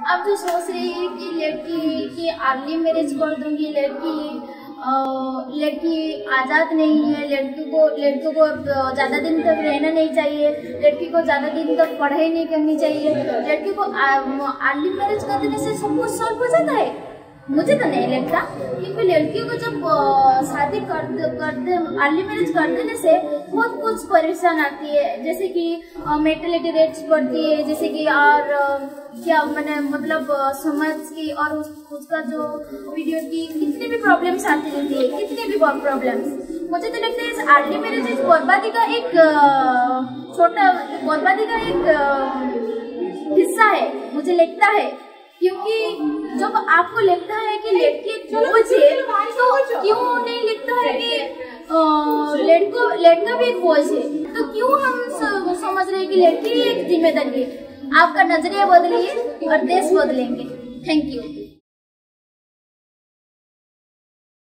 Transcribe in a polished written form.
आप जो सोच रही है कि लड़की की अर्ली मैरिज कर दूंगी, लड़की आजाद नहीं है, लड़कों को ज्यादा दिन तक रहना नहीं चाहिए, लड़की को ज्यादा दिन तक पढ़ाई नहीं करनी चाहिए, लड़की को अर्ली मैरिज कर देने से सब कुछ सॉल्व हो जाता है। मुझे तो नहीं लगता, क्योंकि लड़कियों को जब शादी अर्ली मैरिज कर देने से बहुत कुछ परेशान आती है, जैसे कि मेटर्निटी रेट्स बढ़ती है, जैसे कि और क्या मैंने मतलब समाज की और उसका जो वीडियो की कितनी भी प्रॉब्लम्स आती रहती है, कितनी भी प्रॉब्लम्स। मुझे तो लगता है इस अर्ली मैरिज इस बर्बादी का एक हिस्सा है, मुझे लगता है। क्योंकि जब आपको लगता है कि लड़की एक बोझ है, तो क्यों नहीं लगता है कि लड़का भी एक बोझ है? तो क्यों हम समझ रहे हैं कि लड़की एक जिम्मेदारी है? आपका नजरिया बदलिए और देश बदलेंगे। Thank you.